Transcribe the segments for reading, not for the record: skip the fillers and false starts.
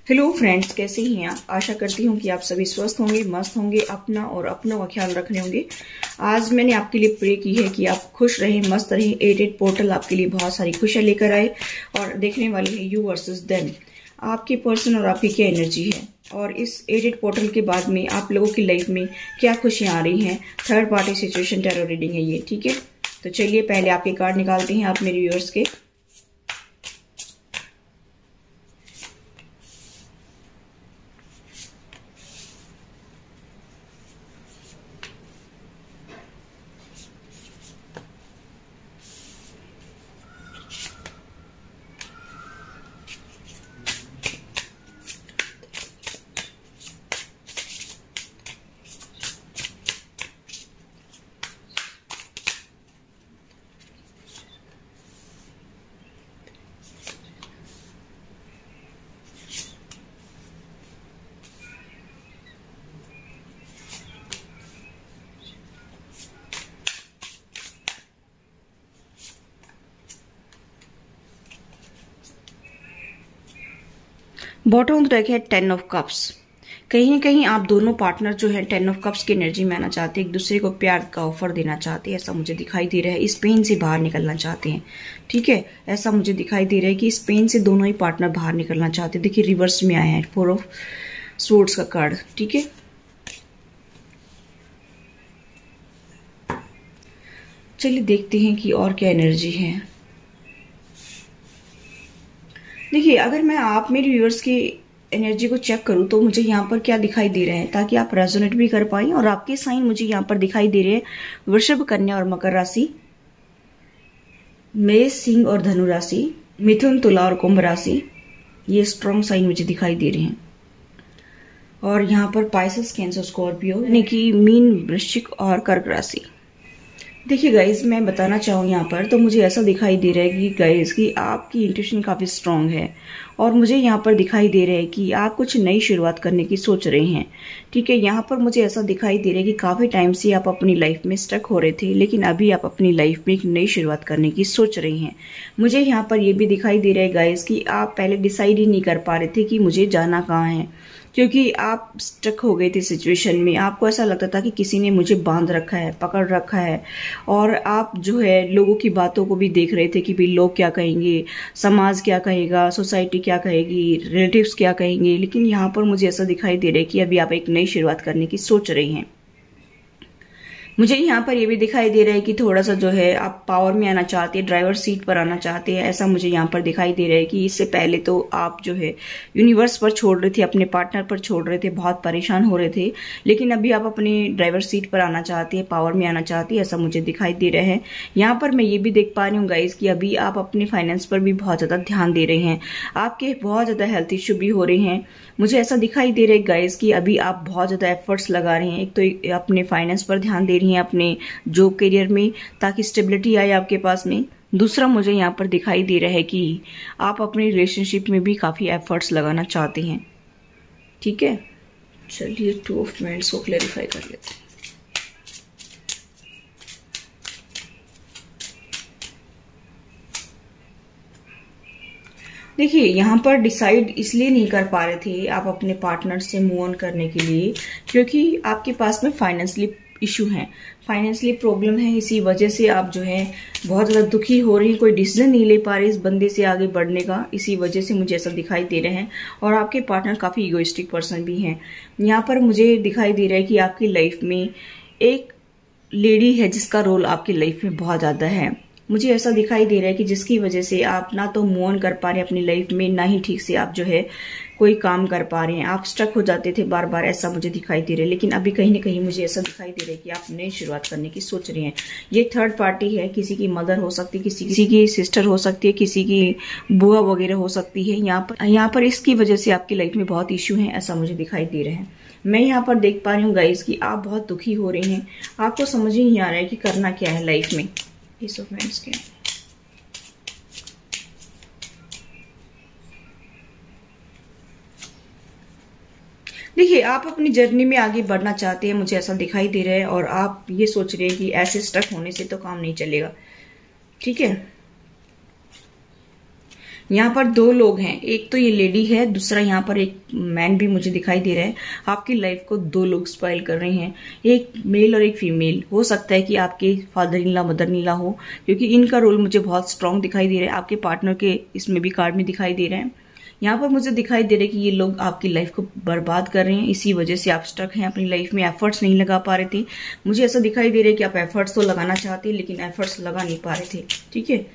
Hello friends, कैसे हैं आप। आशा करती हूँ कि आप सभी स्वस्थ होंगे, मस्त होंगे, अपना और अपनों का ख्याल रख रहे होंगे। आज मैंने आपके लिए प्रे की है कि आप खुश रहें, मस्त रहें। 88 पोर्टल आपके लिए बहुत सारी खुशियां लेकर आए और देखने वाली है यू वर्सेस देम, आपके पर्सन और आपकी क्या एनर्जी है। और इस 88 पोर्टल के बाद में आप लोगों की लाइफ में क्या खुशियां आ रही हैं। Third party situation tarot reading है ये, ठीक है। तो चलिए पहले आपके कार्ड निकालते हैं आप मेरे व्यूअर्स के। बॉटम ऑफ डेक है 10 ऑफ कप्स। कहीं न कहीं आप दोनों पार्टनर जो है 10 ऑफ कप्स की एनर्जी में आना चाहते हैं, एक दूसरे को प्यार का ऑफर देना चाहते हैं, ऐसा मुझे दिखाई दे रहा है। इस पेन से बाहर निकलना चाहते हैं, ठीक है। ऐसा मुझे दिखाई दे रहा है कि इस पेन से दोनों ही पार्टनर बाहर निकलना चाहते हैं। देखिए रिवर्स में आया है 4 ऑफ स्वॉर्ड्स का कार्ड, ठीक है। चलिए देखते हैं कि और क्या एनर्जी है। देखिए अगर मैं आप मेरे व्यूअर्स की एनर्जी को चेक करूं तो मुझे यहाँ पर क्या दिखाई दे रहा है, ताकि आप रेजोनेट भी कर पाएं। और आपके साइन मुझे यहाँ पर दिखाई दे रहे हैं वृषभ, कन्या और मकर राशि, मेष, सिंह और धनु राशि, मिथुन, तुला और कुंभ राशि। ये स्ट्रॉन्ग साइन मुझे दिखाई दे रहे हैं। और यहाँ पर पाइसेस, कैंसर, स्कॉर्पियो यानी कि मीन, वृश्चिक और कर्क राशि। देखिए गाइज, मैं बताना चाहूँ यहाँ पर तो मुझे ऐसा दिखाई दे रहा है कि गाइज की आपकी इंट्यूशन काफी स्ट्रांग है। और मुझे यहाँ पर दिखाई दे रहा है कि आप कुछ नई शुरुआत करने की सोच रहे हैं, ठीक है। यहाँ पर मुझे ऐसा दिखाई दे रहा है कि काफी टाइम से आप अपनी लाइफ में स्टक हो रहे थे, लेकिन अभी आप अपनी लाइफ में एक नई शुरुआत करने की सोच रहे हैं। मुझे यहाँ पर यह भी दिखाई दे रहा है गाइज कि आप पहले डिसाइड ही नहीं कर पा रहे थे कि मुझे जाना कहाँ है, क्योंकि आप स्टक हो गए थे सिचुएशन में। आपको ऐसा लगता था कि किसी ने मुझे बांध रखा है, पकड़ रखा है। और आप जो है लोगों की बातों को भी देख रहे थे कि भाई लोग क्या कहेंगे, समाज क्या कहेगा, सोसाइटी क्या कहेगी, रिलेटिव्स क्या कहेंगे। लेकिन यहाँ पर मुझे ऐसा दिखाई दे रहा है कि अभी आप एक नई शुरुआत करने की सोच रहे हैं। मुझे यहाँ पर ये भी दिखाई दे रहा है कि थोड़ा सा जो है आप पावर में आना चाहते हैं, ड्राइवर सीट पर आना चाहते हैं। ऐसा मुझे यहाँ पर दिखाई दे रहा है कि इससे पहले तो आप जो है यूनिवर्स पर छोड़ रहे थे, अपने पार्टनर पर छोड़ रहे थे, बहुत परेशान हो रहे थे। लेकिन अभी आप अपने ड्राइवर सीट पर आना चाहते हैं, पावर में आना चाहते हैं, ऐसा मुझे दिखाई दे रहा है। यहाँ पर मैं ये भी देख पा रही हूँ गाइज कि अभी आप अपने फाइनेंस पर भी बहुत ज्यादा ध्यान दे रहे हैं। आपके बहुत ज्यादा हेल्थ इश्यू भी हो रहे हैं। मुझे ऐसा दिखाई दे रहा है गाइज कि अभी आप बहुत ज्यादा एफर्ट्स लगा रहे हैं। एक तो अपने फाइनेंस पर ध्यान दे रही हैं, अपने जॉब करियर में, ताकि स्टेबिलिटी आए आपके पास में। दूसरा मुझे यहाँ पर दिखाई दे रहा है कि आप अपने रिलेशनशिप में भी काफी एफर्ट्स लगाना चाहते हैं, ठीक है। चलिए 2 ऑफ वांड्स को क्लैरिफाई कर लेते हैं। देखिए यहाँ पर डिसाइड इसलिए नहीं कर पा रहे थे आप अपने पार्टनर से मूव ऑन करने के लिए, क्योंकि आपके पास में फाइनेंशियली इशू है, फाइनेंशियली प्रॉब्लम है। इसी वजह से आप जो है बहुत ज्यादा दुखी हो रही हैं, कोई डिसीजन नहीं ले पा रहे इस बंदे से आगे बढ़ने का। इसी वजह से मुझे ऐसा दिखाई दे रहे हैं। और आपके पार्टनर काफी इगोइस्टिक पर्सन भी हैं। यहाँ पर मुझे दिखाई दे रहा है कि आपकी लाइफ में एक लेडी है जिसका रोल आपकी लाइफ में बहुत ज्यादा है। मुझे ऐसा दिखाई दे रहा है कि जिसकी वजह से आप ना तो मूव ऑन कर पा रहे हैं अपनी लाइफ में, ना ही ठीक से आप जो है कोई काम कर पा रहे हैं। आप स्टक हो जाते थे बार बार, ऐसा मुझे दिखाई दे रहा है। लेकिन अभी कहीं ना कहीं मुझे ऐसा दिखाई दे रहा है कि आप नई शुरुआत करने की सोच रहे हैं। ये थर्ड पार्टी है, किसी की मदर हो सकती है, किसी की सिस्टर हो सकती है, किसी की बुआ वगैरह हो सकती है। यहाँ पर इसकी वजह से आपकी लाइफ में बहुत इश्यू है, ऐसा मुझे दिखाई दे रहा है। मैं यहाँ पर देख पा रही हूँ गाइज कि आप बहुत दुखी हो रहे हैं। आपको समझ ही नहीं आ रहा है कि करना क्या है लाइफ में। एस ऑफ वांड्स के देखिए आप अपनी जर्नी में आगे बढ़ना चाहते हैं, मुझे ऐसा दिखाई दे रहा है। और आप ये सोच रहे हैं कि ऐसे स्टक होने से तो काम नहीं चलेगा, ठीक है। यहाँ पर दो लोग हैं, एक तो ये लेडी है, दूसरा यहाँ पर एक मैन भी मुझे दिखाई दे रहा है। आपकी लाइफ को दो लोग स्पॉइल कर रहे हैं, एक मेल और एक फीमेल। हो सकता है कि आपके father in law mother in law हो, क्योंकि इनका रोल मुझे बहुत स्ट्रांग दिखाई दे रहा है। आपके पार्टनर के इसमें भी कार्ड में दिखाई दे रहे हैं। यहाँ पर मुझे दिखाई दे रहा है कि ये लोग आपकी लाइफ को बर्बाद कर रहे हैं, इसी वजह से आप स्टक हैं अपनी लाइफ में, एफर्ट्स नहीं लगा पा रहे थे। मुझे ऐसा दिखाई दे रहा है कि आप एफर्ट्स तो लगाना चाहते लेकिन एफर्ट्स लगा नहीं पा रहे थे। ठीक है,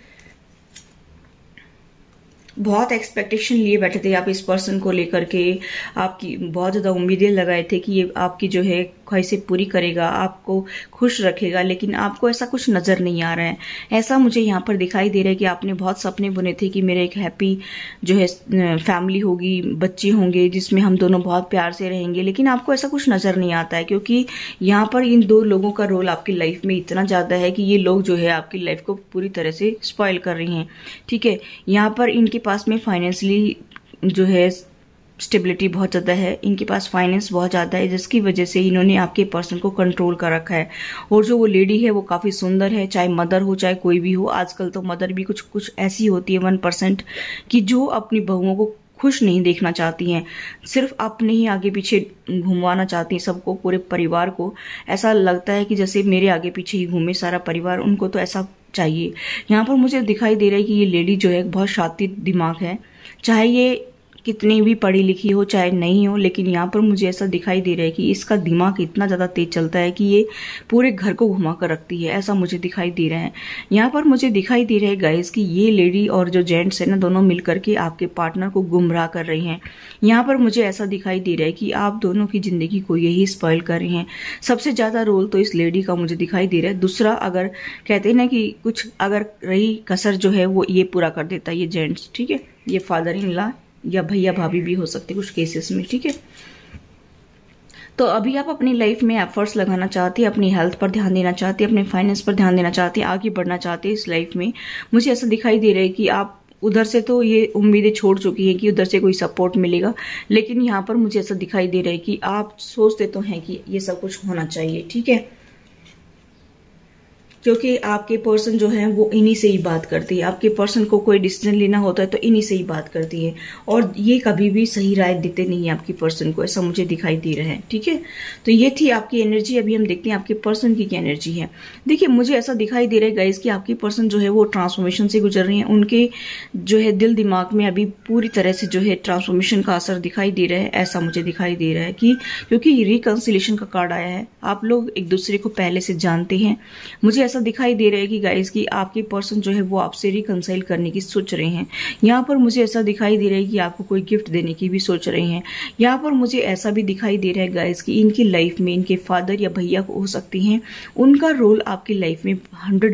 बहुत एक्सपेक्टेशन लिए बैठे थे आप इस पर्सन को लेकर के, आपकी बहुत ज्यादा उम्मीदें लगाए थे कि ये आपकी जो है ख्वाहिशें पूरी करेगा, आपको खुश रखेगा, लेकिन आपको ऐसा कुछ नजर नहीं आ रहा है। ऐसा मुझे यहाँ पर दिखाई दे रहा है कि आपने बहुत सपने बुने थे कि मेरे एक हैप्पी जो है फैमिली होगी, बच्चे होंगे जिसमें हम दोनों बहुत प्यार से रहेंगे, लेकिन आपको ऐसा कुछ नजर नहीं आता है, क्योंकि यहाँ पर इन दो लोगों का रोल आपकी लाइफ में इतना ज्यादा है कि ये लोग जो है आपकी लाइफ को पूरी तरह से स्पॉइल कर रहे हैं। ठीक है, यहाँ पर इनके पास में फाइनेंशियली जो है स्टेबिलिटी बहुत ज्यादा है, इनके पास फाइनेंस बहुत ज्यादा है, जिसकी वजह से इन्होंने आपके पर्सन को कंट्रोल कर रखा है। और जो वो लेडी है वो काफी सुंदर है, चाहे मदर हो चाहे कोई भी हो। आजकल तो मदर भी कुछ कुछ ऐसी होती है 1% की जो अपनी बहुओं को खुश नहीं देखना चाहती हैं, सिर्फ अपने ही आगे पीछे घुमाना चाहती हैं सबको, पूरे परिवार को। ऐसा लगता है कि जैसे मेरे आगे पीछे ही घूमे सारा परिवार, उनको तो ऐसा चाहिए। यहाँ पर मुझे दिखाई दे रहा है कि ये लेडी जो है बहुत शातिर दिमाग है, चाहे ये कितनी भी पढ़ी लिखी हो चाहे नहीं हो, लेकिन यहाँ पर मुझे ऐसा दिखाई दे रहा है कि इसका दिमाग इतना ज्यादा तेज चलता है कि ये पूरे घर को घुमा कर रखती है, ऐसा मुझे दिखाई दे रहा है। यहाँ पर मुझे दिखाई दे रहा है गाइस कि ये लेडी और जो जेंट्स है ना, दोनों मिलकर के आपके पार्टनर को गुमराह कर रहे हैं। यहाँ पर मुझे ऐसा दिखाई दे रहा है कि आप दोनों की जिंदगी को यही स्पॉइल कर रहे हैं। सबसे ज्यादा रोल तो इस लेडी का मुझे दिखाई दे रहा है। दूसरा, अगर कहते हैं ना कि कुछ अगर रही कसर जो है वो ये पूरा कर देता है ये जेंट्स। ठीक है, ये फादर इन लॉ या भैया भाभी भी हो सकते कुछ केसेस में। ठीक है, तो अभी आप अपनी लाइफ में एफर्ट्स लगाना चाहते हैं, अपनी हेल्थ पर ध्यान देना चाहते हैं, अपने फाइनेंस पर ध्यान देना चाहते हैं, आगे बढ़ना चाहते हैं इस लाइफ में। मुझे ऐसा दिखाई दे रहा है कि आप उधर से तो ये उम्मीदें छोड़ चुकी हैं कि उधर से कोई सपोर्ट मिलेगा, लेकिन यहाँ पर मुझे ऐसा दिखाई दे रहा है कि आप सोचते तो हैं कि ये सब कुछ होना चाहिए। ठीक है, क्योंकि आपके पर्सन जो है वो इन्हीं से ही बात करती है। आपके पर्सन को कोई डिसीजन लेना होता है तो इन्हीं से ही बात करती है, और ये कभी भी सही राय देते नहीं है आपके पर्सन को, ऐसा मुझे दिखाई दे रहा है। ठीक है, तो ये थी आपकी एनर्जी। अभी हम देखते हैं आपके पर्सन की क्या एनर्जी है। देखिए, मुझे ऐसा दिखाई दे रहा है गाइस कि आपके पर्सन जो है वो ट्रांसफॉर्मेशन से गुजर रहे हैं। उनके जो है दिल दिमाग में अभी पूरी तरह से जो है ट्रांसफॉर्मेशन का असर दिखाई दे रहा है, ऐसा मुझे दिखाई दे रहा है कि क्योंकि रिकंसिलेशन का कार्ड आया है, आप लोग एक दूसरे को पहले से जानते हैं। मुझे ऐसा दिखाई दे रहा है कि गाइस कि आपके पर्सन जो है वो आपसे रिकंसाइल करने की सोच रहे हैं। यहाँ पर मुझे ऐसा दिखाई दे रहा है कि आपको कोई गिफ्ट देने की भी सोच रहे हैं। यहाँ पर मुझे ऐसा भी दिखाई दे रहा है गाइस कि इनकी लाइफ में इनके फादर या भैया को हो सकती हैं, उनका रोल आपकी लाइफ में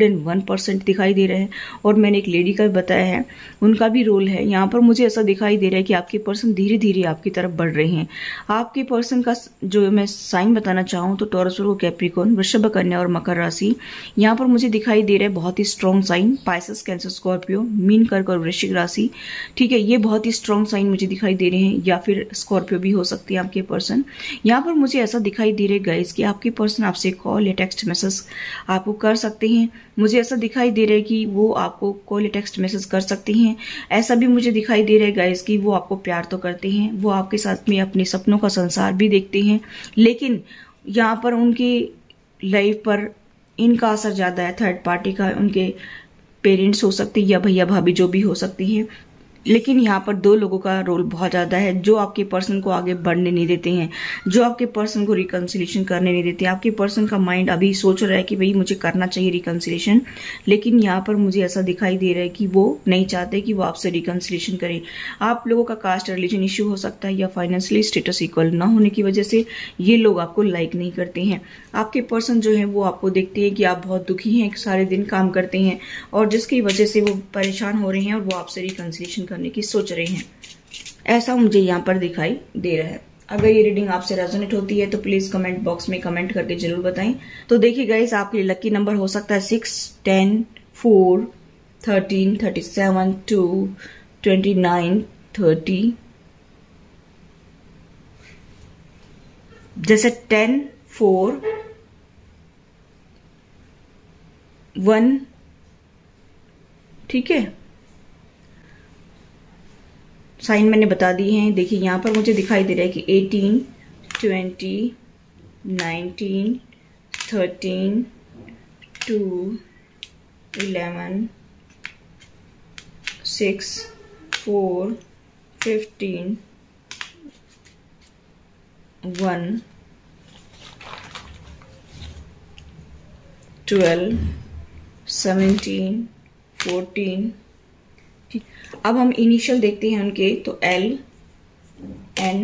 101% दिखाई दे रहा है। और मैंने एक लेडी का भी बताया है, उनका भी रोल है। यहाँ पर मुझे ऐसा दिखाई दे रहा है कि आपके पर्सन धीरे धीरे आपकी तरफ बढ़ रहे हैं। आपके पर्सन का जो मैं साइन बताना चाहूँ तो टॉरस, वर्गो, कैप्रिकॉर्न, वृषभ, कन्या और मकर राशि। यहाँ पर मुझे दिखाई दे रहा है बहुत ही strong sign, Pisces, Cancer, Scorpio, मीन, कर्क और वृश्चिक राशि। ठीक है, ये बहुत ही स्ट्रॉन्ग साइन मुझे दिखाई दे रहे हैं, या फिर स्कॉर्पियो भी हो सकती है आपके पर्सन। यहाँ पर मुझे ऐसा दिखाई दे रहा है गाइस कि आपके पर्सन आपसे कॉल या टेक्स्ट मैसेज आपको कर सकते हैं। मुझे ऐसा दिखाई दे रहा है कि वो आपको कॉल या टेक्स्ट मैसेज कर सकते हैं। ऐसा भी मुझे दिखाई दे रहा है गाइस कि वो आपको प्यार तो करते हैं, वो आपके साथ में अपने सपनों का संसार भी देखते हैं, लेकिन यहाँ पर उनकी लाइफ पर इनका असर ज्यादा है, थर्ड पार्टी का। उनके पेरेंट्स हो सकते हैं या भैया भाभी जो भी हो सकती हैं, लेकिन यहाँ पर दो लोगों का रोल बहुत ज्यादा है जो आपके पर्सन को आगे बढ़ने नहीं देते हैं, जो आपके पर्सन को रिकंसिलेशन करने नहीं देते। आपके पर्सन का माइंड अभी सोच रहा है कि भाई मुझे करना चाहिए रिकंसिलेशन, लेकिन यहाँ पर मुझे ऐसा दिखाई दे रहा है कि वो नहीं चाहते कि वो आपसे रिकंसिलेशन करें। आप लोगों का कास्ट रिलीजन इश्यू हो सकता है, या फाइनेंशियली स्टेटस इक्वल ना होने की वजह से ये लोग आपको लाइक नहीं करते हैं। आपके पर्सन जो है वो आपको देखते हैं कि आप बहुत दुखी हैं, सारे दिन काम करते हैं, और जिसकी वजह से वो परेशान हो रहे हैं और वो आपसे रिकंसिलेशन करने की सोच रहे हैं। ऐसा मुझे यहाँ पर दिखाई दे रहा है। अगर ये रीडिंग आपसे रेजोनेट होती है तो प्लीज कमेंट बॉक्स में कमेंट करके जरूर बताएं। तो देखिए गाइस, आपके लिए लकी नंबर हो सकता है 6, 10, 4, 13, 37, 2, 29, 30। जैसे 10, 4, 1, ठीक है, साइन मैंने बता दिए हैं। देखिए यहाँ पर मुझे दिखाई दे रहा है कि 18, 20, 19, 13, 2, 11, 6, 4, 15, 1, 12, 17, 14। अब हम इनिशियल देखते हैं उनके, तो L, N,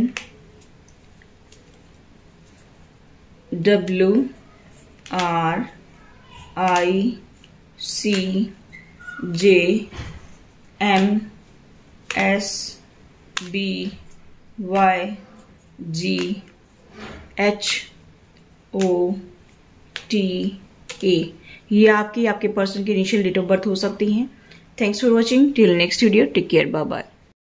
W, R, I, C, J, M, S, B, Y, G, H, O, T, A। ये आपके पर्सन की इनिशियल डेट ऑफ बर्थ हो सकती हैं। Thanks for watching. Till next video, take care, bye bye.